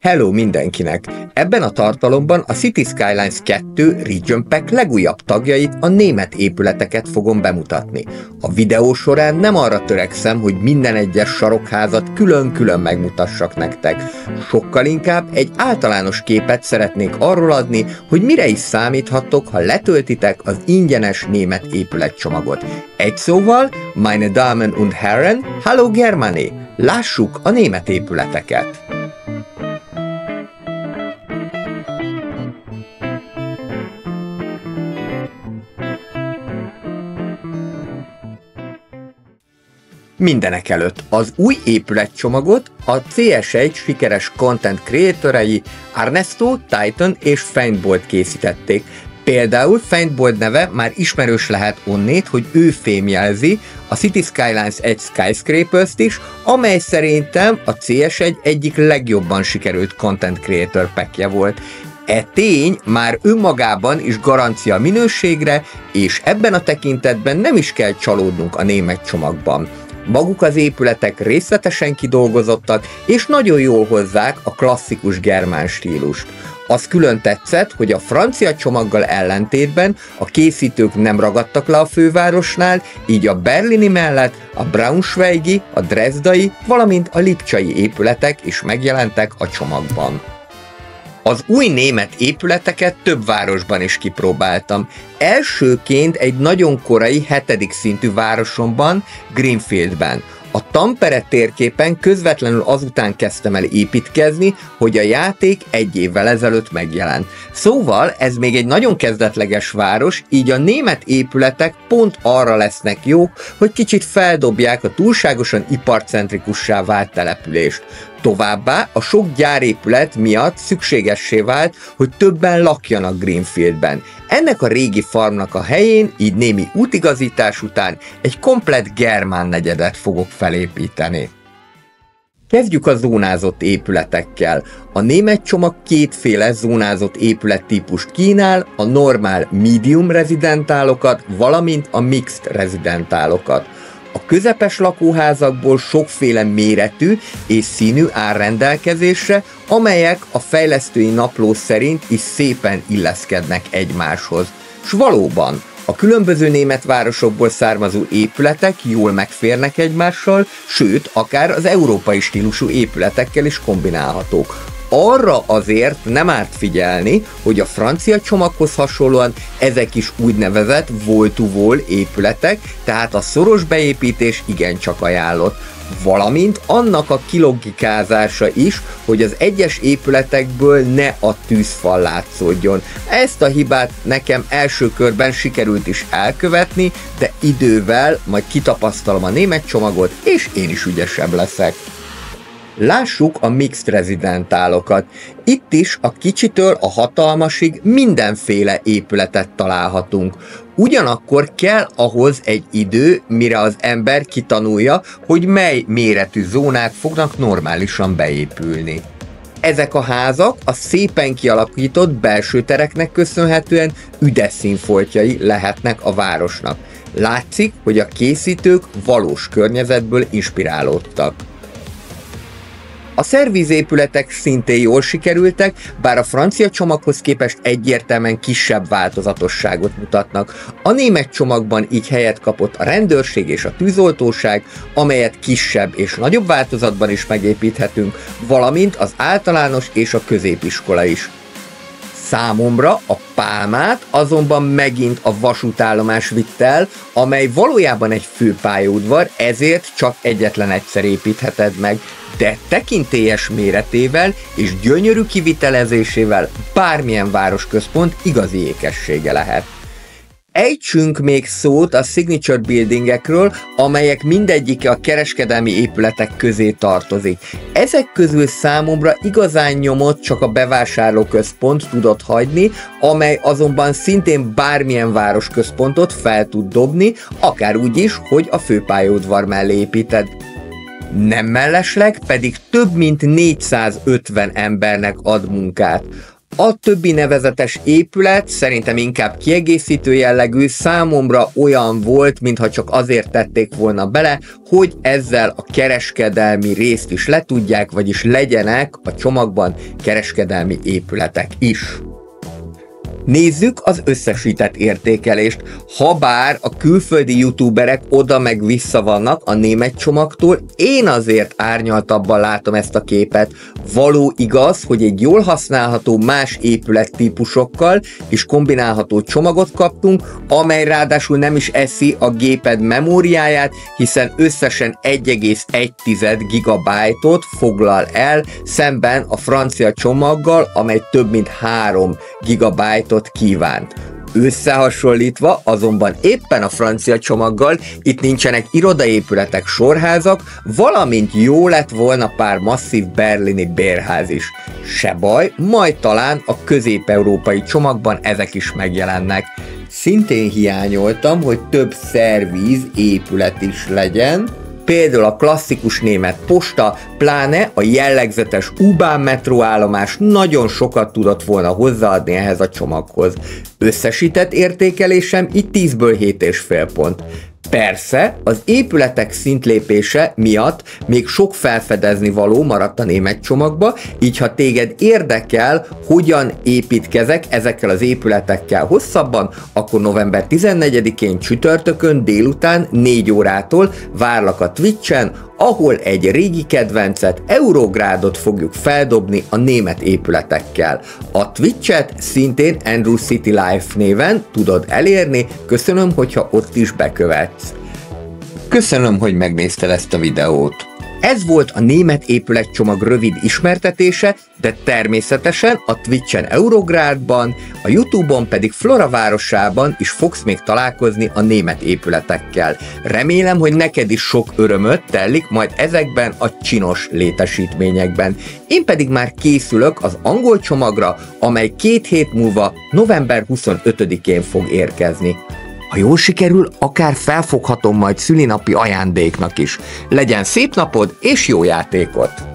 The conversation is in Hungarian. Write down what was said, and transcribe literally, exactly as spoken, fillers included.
Hello mindenkinek! Ebben a tartalomban a City Skylines kettő Region Pack legújabb tagjait, a német épületeket fogom bemutatni. A videó során nem arra törekszem, hogy minden egyes sarokházat külön-külön megmutassak nektek. Sokkal inkább egy általános képet szeretnék arról adni, hogy mire is számíthattok, ha letöltitek az ingyenes német épületcsomagot. Egy szóval, meine Damen und Herren, hallo Germany! Lássuk a német épületeket! Mindenekelőtt az új épületcsomagot a cé es egy sikeres content creatorei Ernesto, Titan és Faintbolt készítették. Például Faintbolt neve már ismerős lehet onnét, hogy ő fémjelzi a City Skylines egy Skyscrapers-t is, amely szerintem a cé es egy egyik legjobban sikerült content creator packje volt. E tény már önmagában is garancia minőségre, és ebben a tekintetben nem is kell csalódnunk a német csomagban. Maguk az épületek részletesen kidolgozottak, és nagyon jól hozzák a klasszikus germán stílust. Az külön tetszett, hogy a francia csomaggal ellentétben a készítők nem ragadtak le a fővárosnál, így a berlini mellett a braunschweigi, a drezdai, valamint a lipcsai épületek is megjelentek a csomagban. Az új német épületeket több városban is kipróbáltam. Elsőként egy nagyon korai hetedik szintű városomban, Greenfieldben. A Tampere térképen közvetlenül azután kezdtem el építkezni, hogy a játék egy évvel ezelőtt megjelent. Szóval ez még egy nagyon kezdetleges város, így a német épületek pont arra lesznek jók, hogy kicsit feldobják a túlságosan iparcentrikussá vált települést. Továbbá a sok gyárépület miatt szükségessé vált, hogy többen lakjanak Greenfieldben. Ennek a régi farmnak a helyén, így némi útigazítás után egy komplett germán negyedet fogok felépíteni. Kezdjük a zónázott épületekkel. A német csomag kétféle zónázott épülettípust kínál, a normál medium rezidentálokat, valamint a mixed rezidentálokat. A közepes lakóházakból sokféle méretű és színű áll rendelkezésre, amelyek a fejlesztői napló szerint is szépen illeszkednek egymáshoz. S valóban, a különböző német városokból származó épületek jól megférnek egymással, sőt, akár az európai stílusú épületekkel is kombinálhatók. Arra azért nem árt figyelni, hogy a francia csomaghoz hasonlóan ezek is úgynevezett wall-to-wall épületek, tehát a szoros beépítés igencsak ajánlott. Valamint annak a kilogikázása is, hogy az egyes épületekből ne a tűzfal látszódjon. Ezt a hibát nekem első körben sikerült is elkövetni, de idővel majd kitapasztalom a német csomagot, és én is ügyesebb leszek. Lássuk a mixed rezidentálokat. Itt is a kicsitől a hatalmasig mindenféle épületet találhatunk. Ugyanakkor kell ahhoz egy idő, mire az ember kitanulja, hogy mely méretű zónák fognak normálisan beépülni. Ezek a házak a szépen kialakított belső tereknek köszönhetően üdes színfoltjai lehetnek a városnak. Látszik, hogy a készítők valós környezetből inspirálódtak. A szervízépületek szintén jól sikerültek, bár a francia csomaghoz képest egyértelműen kisebb változatosságot mutatnak. A német csomagban így helyet kapott a rendőrség és a tűzoltóság, amelyet kisebb és nagyobb változatban is megépíthetünk, valamint az általános és a középiskola is. Számomra a pálmát azonban megint a vasútállomás vitt el, amely valójában egy főpályaudvar, ezért csak egyetlen egyszer építheted meg, de tekintélyes méretével és gyönyörű kivitelezésével bármilyen városközpont igazi ékessége lehet. Ejtsünk még szót a signature buildingekről, amelyek mindegyike a kereskedelmi épületek közé tartozik. Ezek közül számomra igazán nyomot csak a bevásárlóközpont tudott hagyni, amely azonban szintén bármilyen városközpontot fel tud dobni, akár úgy is, hogy a főpályaudvar mellé építed. Nem mellesleg pedig több mint négyszázötven embernek ad munkát. A többi nevezetes épület szerintem inkább kiegészítő jellegű, számomra olyan volt, mintha csak azért tették volna bele, hogy ezzel a kereskedelmi részt is letudják, vagyis legyenek a csomagban kereskedelmi épületek is. Nézzük az összesített értékelést. Habár a külföldi youtuberek oda meg vissza vannak a német csomagtól, én azért árnyaltabban látom ezt a képet. Való igaz, hogy egy jól használható más épülettípusokkal is kombinálható csomagot kaptunk, amely ráadásul nem is eszi a géped memóriáját, hiszen összesen egy egész egy gigabájtot foglal el, szemben a francia csomaggal, amely több mint három gigabájtot kívánt. Összehasonlítva azonban éppen a francia csomaggal itt nincsenek irodaépületek, sorházak, valamint jó lett volna pár masszív berlini bérház is. Se baj, majd talán a közép-európai csomagban ezek is megjelennek. Szintén hiányoltam, hogy több szervíz épület is legyen, például a klasszikus német posta, pláne a jellegzetes U-Bahn metróállomás nagyon sokat tudott volna hozzáadni ehhez a csomaghoz. Összesített értékelésem itt tízből hét egész öt pont. Persze, az épületek szintlépése miatt még sok felfedezni való maradt a német csomagba, így ha téged érdekel, hogyan építkezek ezekkel az épületekkel hosszabban, akkor november tizennegyedikén csütörtökön délután négy órától várlak a Twitchen, ahol egy régi kedvencet, Eurográdot fogjuk feldobni a német épületekkel. A Twitchet szintén Andrew City Life néven tudod elérni, köszönöm, hogyha ott is bekövetsz. Köszönöm, hogy megnézted ezt a videót. Ez volt a német épületcsomag rövid ismertetése, de természetesen a Twitchen Eurográdban, a YouTube-on pedig Flora városában is fogsz még találkozni a német épületekkel. Remélem, hogy neked is sok örömöt tellik majd ezekben a csinos létesítményekben. Én pedig már készülök az angol csomagra, amely két hét múlva november huszonötödikén fog érkezni. Ha jól sikerül, akár felfoghatom majd szülinapi ajándéknak is. Legyen szép napod és jó játékot!